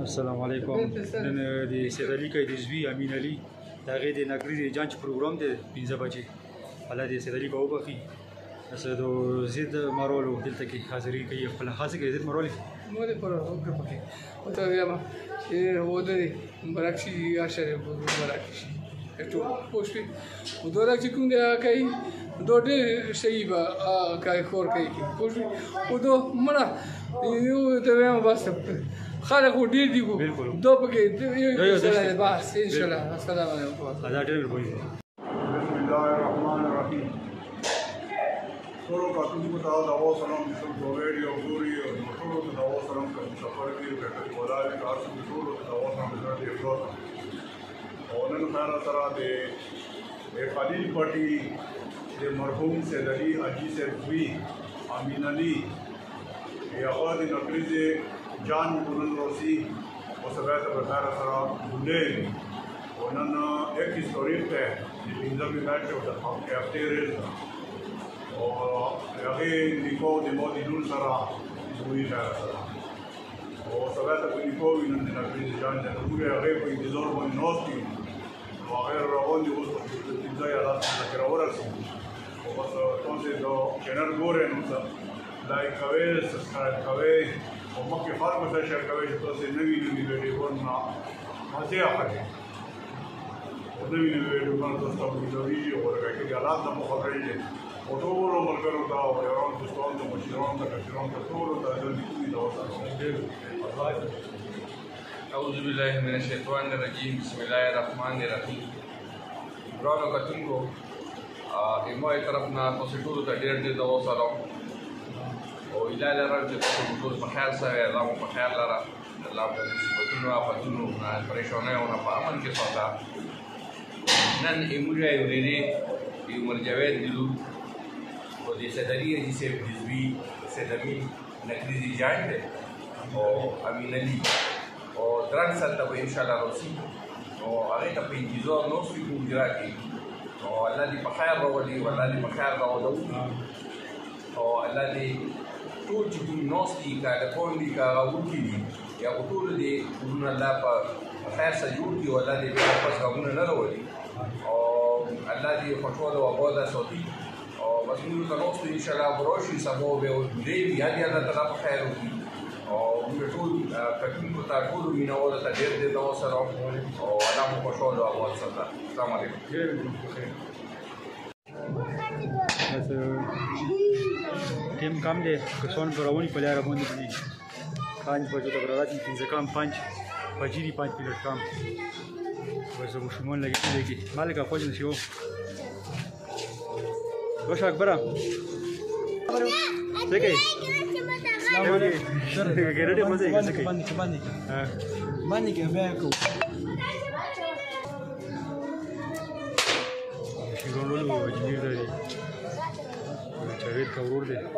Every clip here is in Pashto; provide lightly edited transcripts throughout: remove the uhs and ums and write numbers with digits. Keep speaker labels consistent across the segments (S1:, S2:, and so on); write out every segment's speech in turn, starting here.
S1: السلام علیکم. نن د سید علي کې د زوی امین علي د هغې د نګري د جانچ پروګرام دی 15 بجې. الله د سید علي به وبخي. اسد زید مرولو دلته کې حاضري کوي خپل خاصه کې زید مرولي
S2: مو دې پر وګړه پکې او ته بیا چې و دې مبارک شي یا شری مبارک شي ته پوښتې و دوه چې کوم دی کوي دوه شي به کوي خور کوي پوښتې و دوه مړه یو ته بیا بس خلک ډېر دي
S1: بالکل
S2: دوه پکې بس ان شاء الله السلام علیکم.
S1: دا ډېر وایي.
S3: بسم الله الرحمن الرحیم. ټولو کاتونکو ته د اول سلام چې څوک ویډي او ګوري او ټولو ته د اول سلام کوم سفر کې ګټه ولاړ کار ټولو ته د اول سلام د افراط او نن سره سره د خلیل پټي د مرحوم سید علي حاجي صاحب زوی امین علي هغه د نقریزې جان ګورن روسی او سبا ته بخار سره ګولې او نن یک هیستوریک ته د پنځمې میچ او د هفته ریز او هغه نیکو د مودي دول سره زوی سره او سبا ته نیکو وینم د نقریزې جان د ګورې هغه په انتظار باندې نوستي او هغه روان دي اوس په دې ځای راځي چې راورسي او بس entonces do چینل ګورئ نو لایک کوئ سبسکرایب کوئ او مخکې خلکو سره شیر کوئ چې تاسې نوي ویډیوګانو مزې اخلئ او نوي ویډیوګانو تاسو ته ویډیوي او ورکوي چې حالات ته مو خبرېږي او ټولو ملګرو ته او یارانو دوستانو ته مشرانو ته کشرانو ته ټولو ته جلدي د وساتو.
S4: اعوذ بالله من الشیطان الرجیم. بسم الله الرحمن الرحیم. ګرانو کتونکو زما طرف نه تاسو ټولو ته ډېر د وسلام او ایله لرم چې تاسو ټول په خیر سره الله مو په خیر لره الله مو مصیبتونو آفتونو نه پریشانیو نه په امن کې ساته. نن موږ یو ډېرې یو مرجوید دلو او د سید علي حاجي صاحب د زوی سید امین نقریزي جان دی او امین علي او درن سره به انشاءالله روسي او هغې ته په انتظار ناست وي کوم اجرا کوي او الله دې په خیر راولي او الله دې په خیر راولو او الله دې ټول چې کوم ناست دي که هلکان دي که هغه وړوکي دي یا خو ټولو دې کورونه الله په خیر سره جوړ کړي او الله دې بیا واپس غمونه نه راولي او الله دې خوشحاله او آباده ساتي او بس موږ ته ناست یو انشاءالله به راشي سبا به ډوډۍ وي یا دې الله تعالی په خیر وکړي او موږ ټول کتونکو ته ټولو مینهوالو ته ډېر دعا سره او الله مو خوشحاله او آباد ساته. السلام علیکم.
S1: ټیم کم دی کسان په رواني په لاره باندې دي پنج بجو ته برابر 15 کم 5 بجې دي 5 منټ کم بس مشمول لګېدلی کې مالک خوښ نه شي و باشه اکبره څه کوي السلام علیکم ګرډې مزه یې څه کوي باندې کې بیا کو شګونلو اجمیر دی جاوید کا ورور دی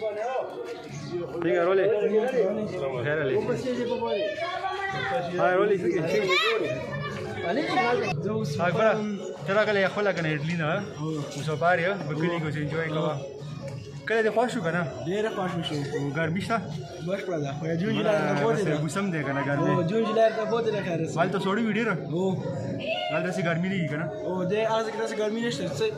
S1: څنګه رولې خیر علي هاي رولې اکبر ترا کله خپل کنه اډلی نه اوسه باریا بکلی کو انجوای کوا کله دې خوښ شو کنه
S5: ډېر خوښ شو
S1: ګرمي شته
S5: بشپړه ده خو جون جولای نه بوته
S1: موسم دی کنه ګرمي
S5: او جون جولای ته بوته نه خیر
S1: حال ته سوړی ویډیو
S5: او
S1: حال داسې ګرمي نه کنه
S5: او دې از کې داسې ګرمي نشته څه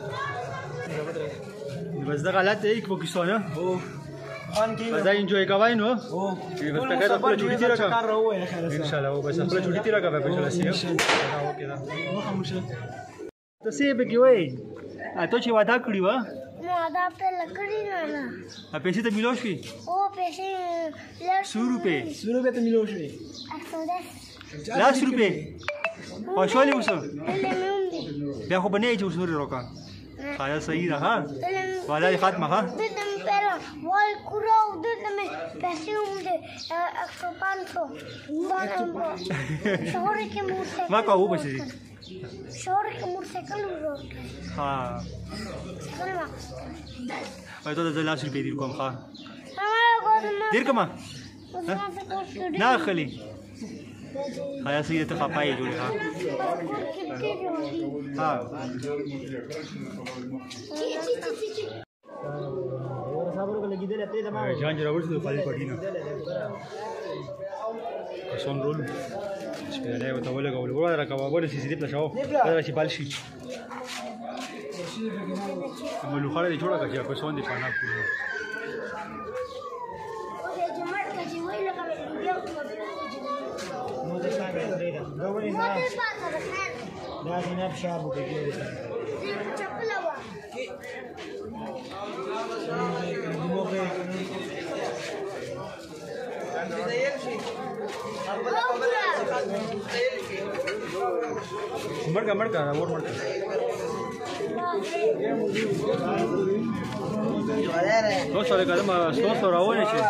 S1: بس دا غلط دی کې پاکستان
S5: او خان کې
S1: بس دا انجوای کوي نو
S5: او
S1: بس تکه دا خپل چوټي تیر کا
S5: کار راو یا خیر
S1: ان شاء الله بس خپل چوټي تیر کا به ان شاء الله اوکې دا
S5: نو خاموشه
S1: ته سی به کې وای ته چې وعده کړی و
S6: وعده په لکړی نه
S1: پیسې ته ملو شي
S6: او پیسې
S1: 100 روپے
S5: 100 روپے ته ملو شي
S1: 110 روپے خوشاله اوسه بیا خو بنې چې وسوري روکا خایا صحیح ده ها وعده ختمه ها
S6: دم pero voy curau dame پیسې هم دې 100 شهر کې مو
S1: ما کوو بچي
S6: شهر کې موټرسایکل ورو
S1: ها وای ته د 10 روپے دیر کوم ها دیر کوم نه خلی خایا صحیح ته خپای جوړ ها جان جوړول شو خالد پټینو son rol espera وته ولګول ګوره راکوابونه چې دې پلشاو دا چې بالشي ملو خاله دې جوړه کړه په سون دي پانا کړو
S5: نو دا څنګه دی دا ونی نه دا نه شابو کې
S1: मड़का मड़का और मड़का no sale kadama sto ravone che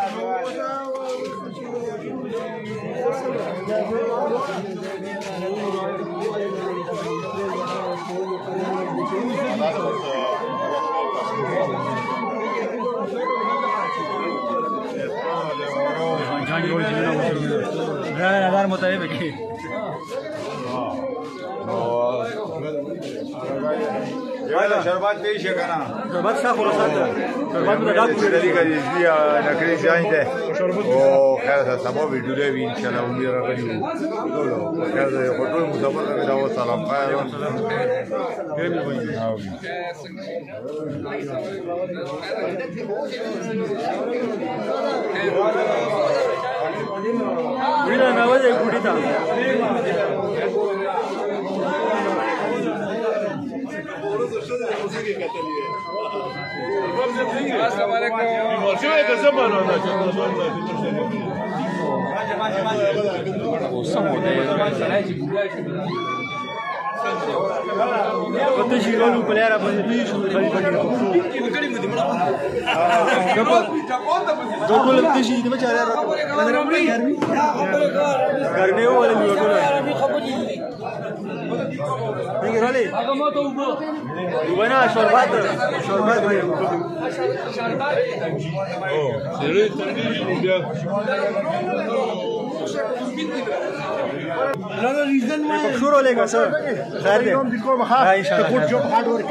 S1: जान जोड़ के ना नजर मुताबिक है
S3: यार शरबत पेश है करना
S1: शरबत सा खलासात शरबत में डाक
S3: पूरी तरीके का इसलिए नकली जाएंगे ओ खैर से सब वीडियो ले भी इंशाल्लाह उम्मीद रखी हूं खैर से फोटो मुसफर का दावा सलाम खैर
S1: गुड़ीदा नावाज है गुड़ीदा Quando girou no colher a fazer bicho, vai fazer doutor le pedi de me chara करने वाले भी होटल है नहीं रोले बना शरबत भाई ओ सेरे तंदूरी
S5: هذا रीजन में
S1: शुरू लेगा सर खैर दे हां इंशाल्लाह good job hard work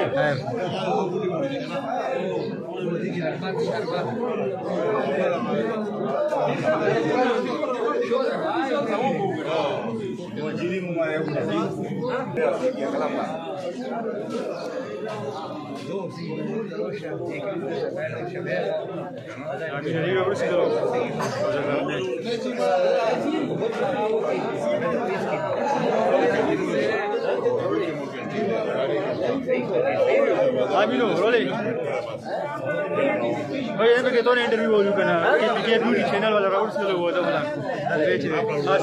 S1: Amino, role. Oye, es que todo el interview हो चुका ना कि ब्यूटी चैनल वाला राउंड से लोग होता है बेच रहे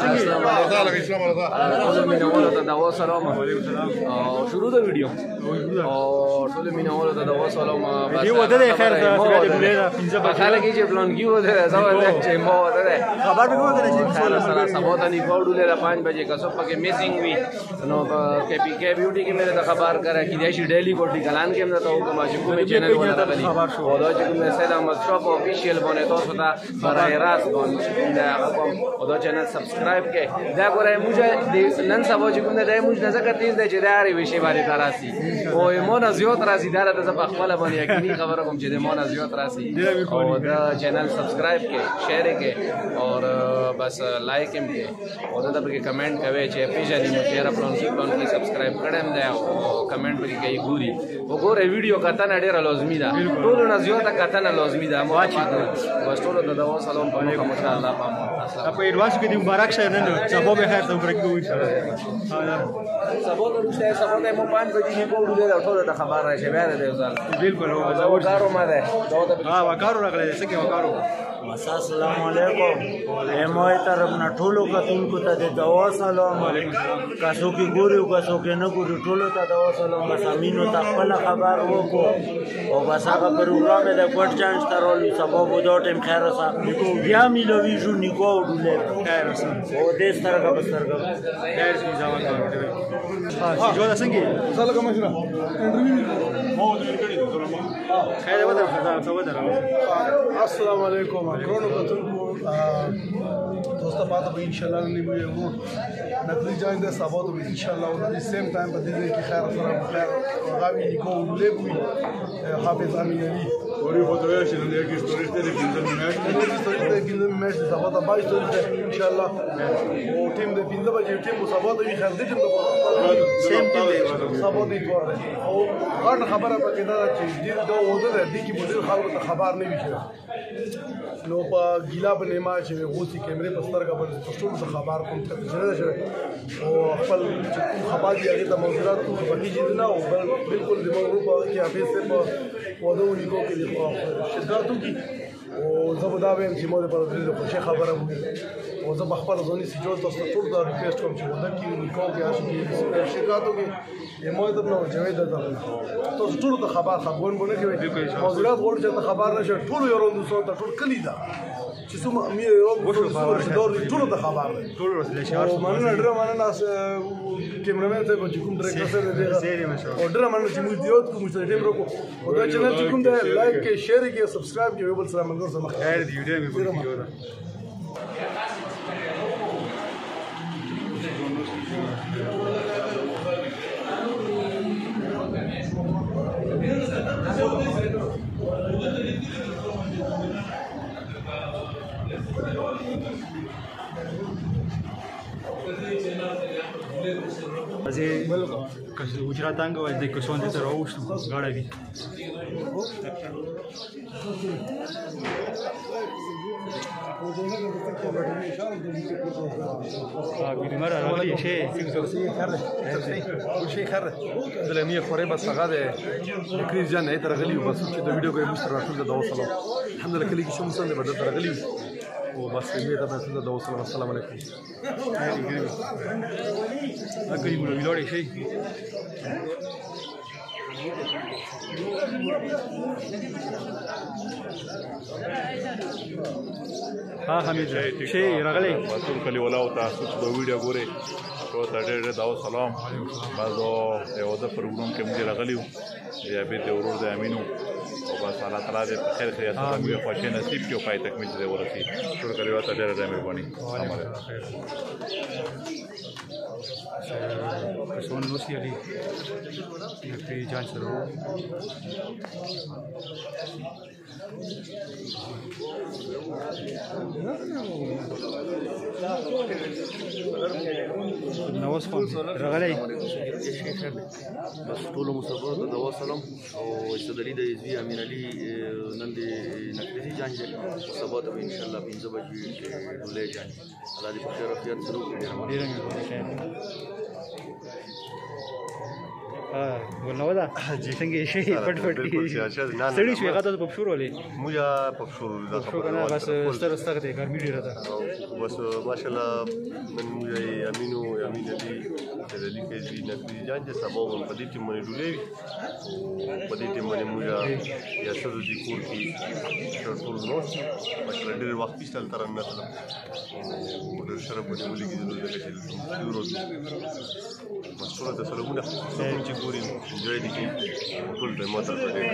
S1: शुरू तो वीडियो और सोले मीना वाला था दवा सलाम ये होता है खैर खाला की जे प्लान की होता है सब चेंबो होता है खबर भी होता है खाला सारा सबोता नहीं कोड ले 5 बजे का सब के मिसिंग हुई नो के पीके ब्यूटी के मेरे खबर करे कि देशी डेली कोटी कलान के में तो हुकम है को चैनल वाला बली और जो कि सैयद अहमद शॉप ऑफिशियल बने तो सदा बराह रास्त कौन और चैनल सब्सक्राइब के दा करे मुझे नन सब जो कि दे मुझे नजर करती है जे यार विषय बारे तरासी ओ मोना زیات راځي دا د خپل باندې یقیني خبره کوم چې د مون زیات راځي او دا چینل سبسکرائب کې شیئر کې اور بس لایک هم کې او دا به کمنٹ کوي چې پیژنې مو چیرې پلان کې سبسکرائب کړم دا او کمنٹ به کوي ګوري وګوره ویډیو کتن ډیره لازمي ده ټول نه زیات کتن لازمي ده مو بس ټول د دوا سلام علیکم ان شاء الله په ایڈوانس کې دی مبارک شه نن سبا به خیر ته ورکو ان شاء الله سبا ته مو 5 بجې نه کوو ټول د خبر راشه بیا د وزال بالکل هو وکارو ما ده ها وکارو راغله څنګه وکارو
S5: السلام علیکم همای طرف نه ټولو کتونکو ته د دوا سلام کاسو کې ګورو کاسو کې نه ګورو ټولو ته دوا سلام بس امینو ته خپل خبر وکړو او بس هغه پروګرام د کوټ چانس ترول سبب ودا ټیم خیر وسه بیا میلوي جو نیکو ډولې خیر وسه او دې سترګه بسترګه خیر شي ځوان ها جو دا څنګه
S3: سلام کوم شنو مو دې کړی
S1: خیر ودا څه ودا
S7: السلام علیکم کرونو کتونکو دوستا پاتہ بھی انشاءاللہ نہیں مجھے وہ نقلی جائیں دے سابو تو انشاءاللہ اور دی سیم ٹائم پر دیدے کہ خیر سلام خیر غاوی نکو لے کوئی حافظ امین علی
S3: اور یہ فوٹو ہے شنو دے کی اسٹوریز تے لیکن
S7: د 15 میاشتې سبا ته 22 تاریخ ده ان شاء الله او ټیم د 15 بجې ټیم سبا ته وي خیر دې ټیم د سیم ټیم سبا دې ور او غټ خبره پکې دا چې دې دا وده ده دې کې مدیر خلکو ته خبر نه وي نو په ګیلا باندې ما چې غوسی کیمرې په سترګه باندې ټول څه خبر کوم چې نه شي او خپل خبر دی هغه د موضوعات په کې چې نه او بالکل د موضوع په کې حافظ سے په ودو لیکو کې شرکتو کې او زه به دا وایم چې موږ په دې خوشي خبره وو او زه په خپل ځونی سي جوړ تاسو ټول دا ریکوست کوم چې ودا کې لیکو کې آشي کې شرکتو کې موږ ته نو جواب درته تاسو ټول ته خبر بونه کوي موضوعات غوړ چې خبر نشه ټول یو روند سو ته ټول کلی دا چې څومره مې یو ټول ته خبر ټول ورسله شهر مننه ډېر مننه کیمرامین ته کوم چې کوم ډایرکټر سره دی او ډېر مننه چې موږ دیوت کوم چې ټیم روکو او دا چینل چې کوم دی لایک کې شیر کې سبسکرایب کې وبل سره منګور سره خیر دی ویډیو مې وګورئ
S1: Azi Ujratanga was the Kuson de Rose, Garavi.
S8: دلمية قريبة صغادة كريس جان هي ترغلي وبس كده فيديو كده مستر رسول ده وصله الحمد لله كل شيء مسند بدأ ترغلي وبس هي تبع رسول ده وصله السلام عليكم.
S1: أكيد يقولوا بيلوري شيء. ها حمید شي راغلی
S9: مسؤل کلی ولاو تاسو د ویډیو ګوري ټول ته ډېر دا سلام بازو یو د پروګرام کې موږ راغلی یا به د ورور د امینو او بس الله تعالی دې خیر خیر سره موږ خوشی نصیب کړو پای تکمیل دې ورسي ټول کلی وته ډېر مهرباني السلام علیکم
S1: Person no si ali yakti jaan saro نواز خان راغلی
S10: بس ټول مسافر ته د وسلام او استدلی د ازوی امین علي نن د نقدي جان سبا ته ان شاء الله 15 بجې ولې جان الله دې په خیر او عافیت سره وکړي
S1: ولنو دا څنګه شي پټ سړی شوی غاټه په پښور ولې
S9: موږ په پښور دا
S1: خبره بس ستر ته ګرمي ډیره ده
S9: بس ماشاءالله من موږ امینو امین علي د لیکي دي نقدي جان چې سبا په دې ټیم باندې ډولې په دې ټیم باندې موږ یا سره دي کور کې ټول نو ماشاءالله ډېر وخت پیستل تر نه تل ډېر شرف باندې ولې کې د یورو مسؤل د سلامونه چې ګوري انجوای دي ټول به مو تر دې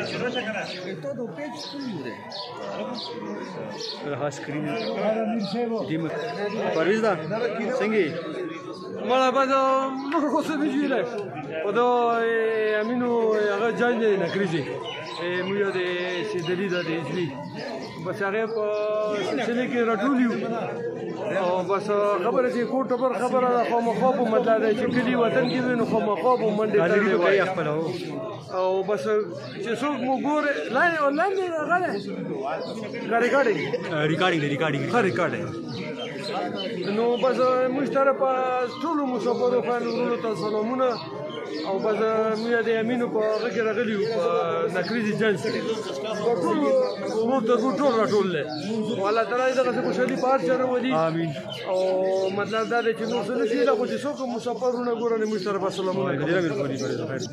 S1: خاص سکرین دیم پرویز دا څنګه
S2: مالا بعد مرخو څه دیږي او دا امینو هغه جان دی نکریږي موږ د سیدلی د دې بس هغه په سلسله کې راټولیو او بس خبره چې کوټ پر خبره خو مخوب مطلب دی چې کلی وطن کې نو خو مخوب منډه کوي خپل او بس چې څوک مو ګوره لاندې غاړه ریکارډینګ نو بس موږ طرف ټول مسافرو خانونو ته سلامونه او بس موږ د امینو په هغه کې راغلیو په نکریزي جنس ټول ټول راټول له والله تعالی دغه خوشالي پار چره ودی امين او مطلب دا دی چې نو څه نشي لا خو چې څوک مسافرونه ګورنه موږ طرف سلامونه ډیره مهرباني کوي خیر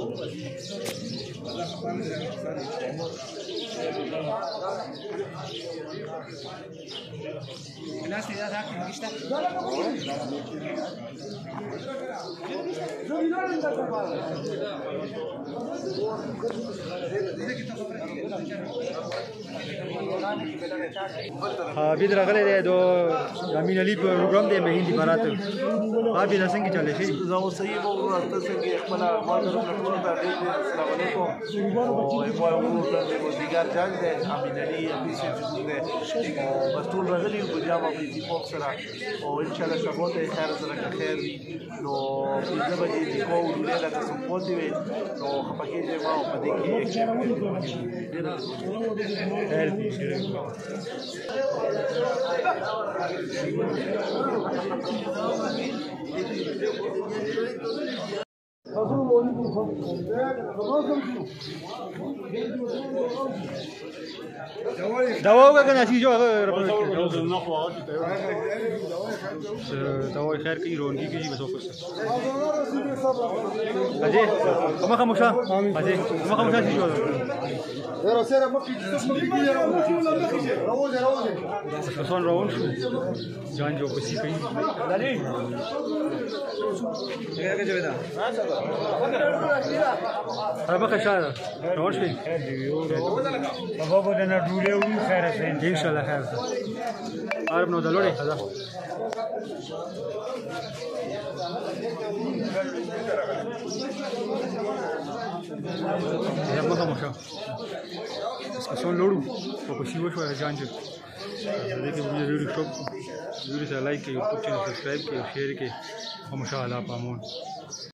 S1: بيد راغله ده امين علي پروګرام دی مهندي بارات ابي څنګه چلے شي
S7: زه صحیح مو راته څنګه خپل ماډل ټول ته السلام علیکم او یو ورته دیګر جان دی امین علي امیر صاحب چې کوم دی او بس ټول راغلي یو په جامه په اتفاق سره او انشاءالله سبا ته خیر سره که خیر وي نو پنځه بجې د کوو ډولۍ لکه څه پوتې وې نو خفه کېږئ مه او په دې کې
S1: دوا وکړه کنه چې جو دوا خیر کوي رونګي کیږي بس اوپر سے اجي کومه خاموشه اجي کومه خاموشه چې جو
S7: Pero será porque
S1: son round جان جو پسی کوي دالي څنګه کې جوړه هغه خشاله روان شي
S5: بابا به نه ډوله و خیر سه
S1: ان شاء الله خیر عرب نو دلوري هذا ya ما خاموشه اسکاسون لورو په پسی وشو جان جو دې کې ویډیو شو ویډیو ته لایک کړئ یوټیوب چینل سبسکرایب کړئ شیر کړئ او ماشاءالله پامون